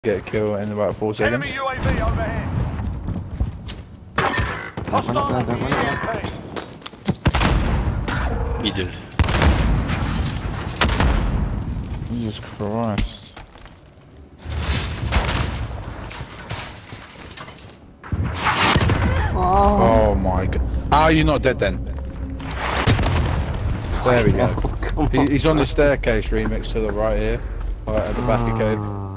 Get a kill in about 4 seconds. Enemy UAV overhead. Hostile on the UAV. Middle. Jesus Christ. Oh my god. How are you not dead then? There we go. He's on the staircase remix to the right here. Right at the back of cave.